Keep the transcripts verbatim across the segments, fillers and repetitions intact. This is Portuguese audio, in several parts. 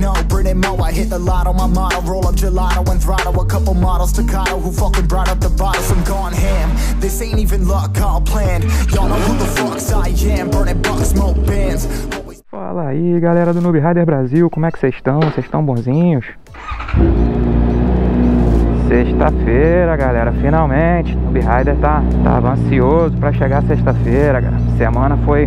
know, Britney Mo, I hit the lotto, my motto, roll up gelato and throttle a couple models staccato who fucking brought up the bottles. I'm gone ham, this ain't even luck, all planned. Y'all know who the fucks I am, burning bucks, smoke bands. Fala aí, galera do Noob Rider Brasil, como é que vocês estão? Vocês estão bonzinhos? Sexta-feira, galera, finalmente. Noob Rider tá, tava ansioso pra chegar sexta-feira, galera. Semana foi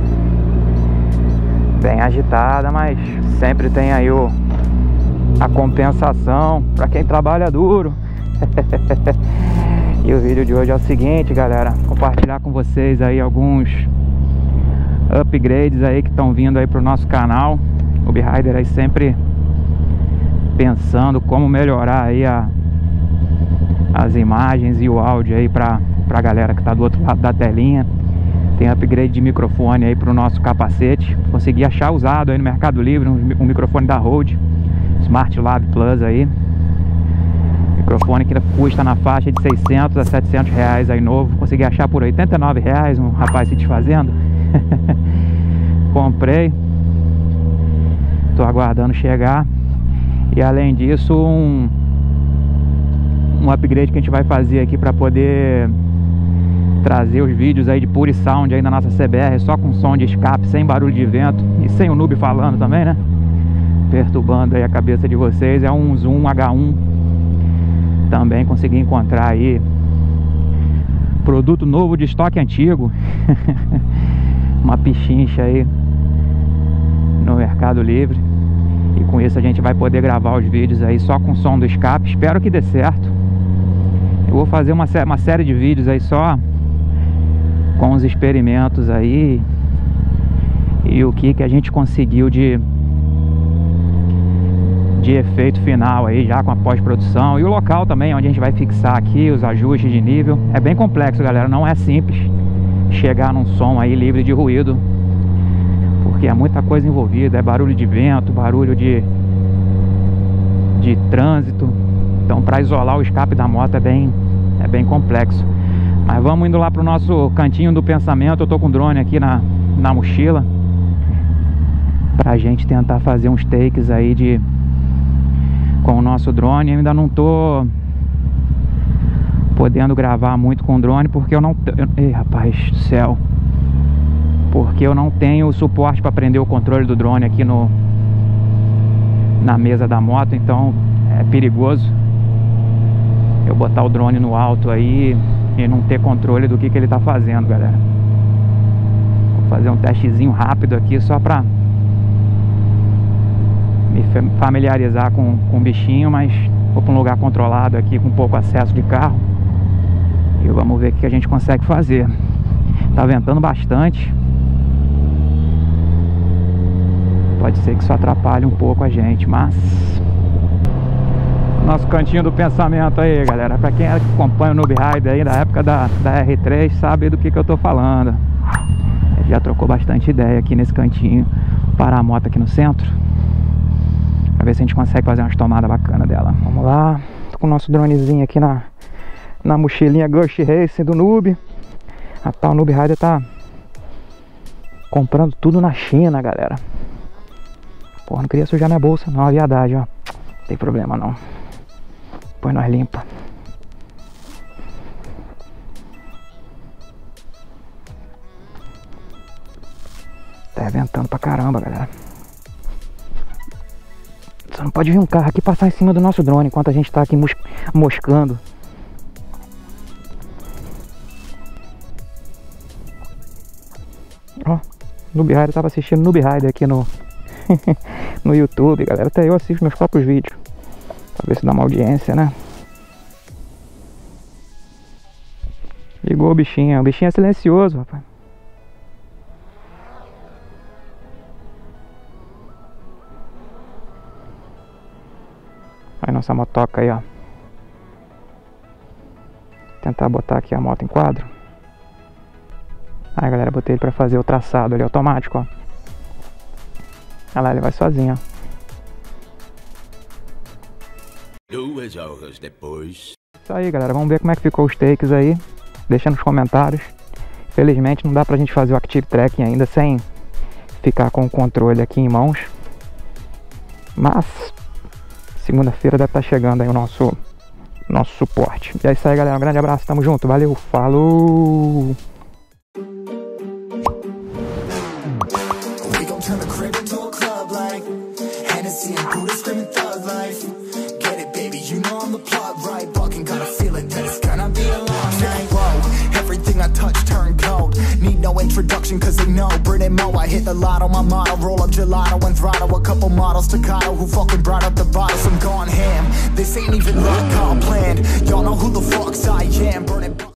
bem agitada, mas sempre tem aí o, a compensação pra quem trabalha duro. E o vídeo de hoje é o seguinte, galera, compartilhar com vocês aí alguns upgrades aí que estão vindo aí pro nosso canal. Noob Rider aí sempre pensando como melhorar aí a, as imagens e o áudio aí pra, pra galera que tá do outro lado da telinha. Tem upgrade de microfone aí pro nosso capacete. Consegui achar usado aí no Mercado Livre um, um microfone da Rode Smart Lab Plus aí. Microfone que custa na faixa de seiscentos a setecentos reais aí novo. Consegui achar por oitenta e nove reais, um rapaz se desfazendo. Comprei. Tô aguardando chegar. E além disso, um, um upgrade que a gente vai fazer aqui para poder trazer os vídeos aí de Pure Sound aí na nossa C B R, só com som de escape, sem barulho de vento e sem o noob falando também, né? Perturbando aí a cabeça de vocês. É um Zoom H um. Também consegui encontrar aí produto novo de estoque antigo. Uma pichincha aí no Mercado Livre. E com isso a gente vai poder gravar os vídeos aí só com som do escape. Espero que dê certo. Eu vou fazer uma, sé uma série de vídeos aí só com os experimentos aí e o que que a gente conseguiu de de efeito final aí já com a pós-produção, e o local também onde a gente vai fixar aqui os ajustes de nível. É bem complexo, galera, não é simples chegar num som aí livre de ruído, porque é muita coisa envolvida, é barulho de vento, barulho de de trânsito. Então para isolar o escape da moto é bem é bem complexo. Mas vamos indo lá pro nosso cantinho do pensamento. Eu tô com o drone aqui na, na mochila pra gente tentar fazer uns takes aí de com o nosso drone. Eu ainda não tô podendo gravar muito com o drone porque eu não... Eu, ei, rapaz do céu. Porque eu não tenho o suporte para prender o controle do drone aqui no na mesa da moto, então é perigoso eu botar o drone no alto aí e não ter controle do que que ele tá fazendo, galera. Vou fazer um testezinho rápido aqui só pra me familiarizar com, com o bichinho, mas vou pra um lugar controlado aqui com pouco acesso de carro e vamos ver o que a gente consegue fazer. Tá ventando bastante, pode ser que isso atrapalhe um pouco a gente, mas nosso cantinho do pensamento aí, galera. Pra quem acompanha o Noob Rider aí da época da, da R três, sabe do que que eu tô falando. Já trocou bastante ideia aqui nesse cantinho. Parar a moto aqui no centro pra ver se a gente consegue fazer umas tomadas bacanas dela. Vamos lá. Tô com o nosso dronezinho aqui na, na mochilinha Ghost Racing do Noob. Rapaz, o Noob Rider tá comprando tudo na China, galera. Porra, não queria sujar minha bolsa não, a viadagem, ó. Não tem problema não. Depois nós limpa. Tá ventando pra caramba, galera. Só não pode vir um carro aqui passar em cima do nosso drone enquanto a gente tá aqui mos moscando. Ó, Noob Rider, tava assistindo Noob Rider aqui no no YouTube, galera. Até eu assisto meus próprios vídeos pra ver se dá uma audiência, né? Ligou o bichinho. O bichinho é silencioso, rapaz. Aí nossa motoca aí, ó. Tentar botar aqui a moto em quadro. Aí, galera, botei ele pra fazer o traçado ali automático, ó. Olha lá, ele vai sozinho, ó. Duas horas depois. Isso aí, galera, vamos ver como é que ficou os takes aí. Deixa nos comentários. Infelizmente não dá pra gente fazer o Active Tracking ainda sem ficar com o controle aqui em mãos. Mas segunda-feira deve estar chegando aí o nosso, nosso suporte. E é isso aí, galera. Um grande abraço, tamo junto. Valeu, falou! Introduction cause they know Britney Mo, I hit the lotto, my motto roll up gelato and throttle a couple models staccato who fucking brought up the bottles. I'm gone ham, this ain't even luck all planned. Y'all know who the fucks I am, burning